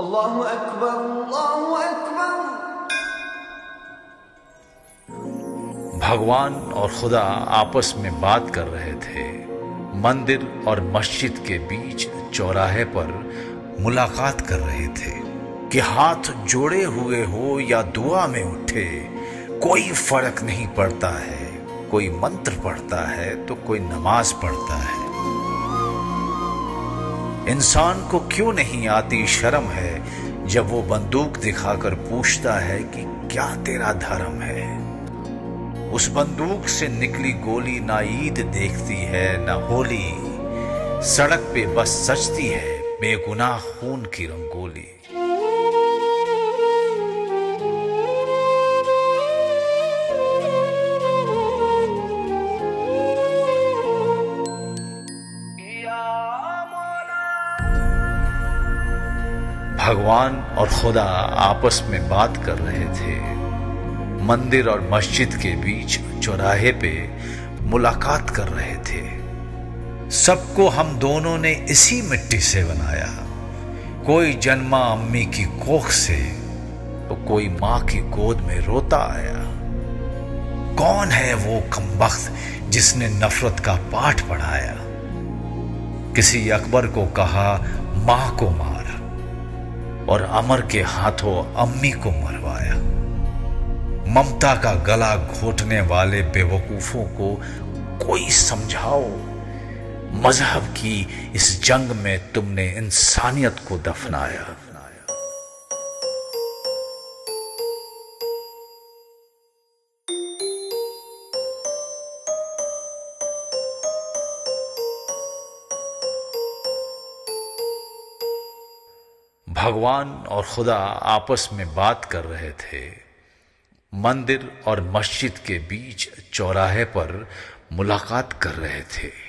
अल्लाहु अकबर, अल्लाहु अकबर। भगवान और खुदा आपस में बात कर रहे थे। मंदिर और मस्जिद के बीच चौराहे पर मुलाकात कर रहे थे कि हाथ जोड़े हुए हो या दुआ में उठे, कोई फर्क नहीं पड़ता है। कोई मंत्र पढ़ता है तो कोई नमाज पढ़ता है। इंसान को क्यों नहीं आती शर्म है जब वो बंदूक दिखाकर पूछता है कि क्या तेरा धर्म है। उस बंदूक से निकली गोली ना ईद देखती है ना होली, सड़क पे बस सजती है बेगुनाह खून की रंगोली। भगवान और खुदा आपस में बात कर रहे थे। मंदिर और मस्जिद के बीच चौराहे पे मुलाकात कर रहे थे। सबको हम दोनों ने इसी मिट्टी से बनाया। कोई जन्मा अम्मी की कोख से तो कोई मां की गोद में रोता आया। कौन है वो कमबख्त जिसने नफरत का पाठ पढ़ाया। किसी अकबर को कहा मां को मार और अमर के हाथों अम्मी को मरवाया। ममता का गला घोटने वाले बेवकूफों को कोई समझाओ। मजहब की इस जंग में तुमने इंसानियत को दफनाया। भगवान और खुदा आपस में बात कर रहे थे। मंदिर और मस्जिद के बीच चौराहे पर मुलाकात कर रहे थे।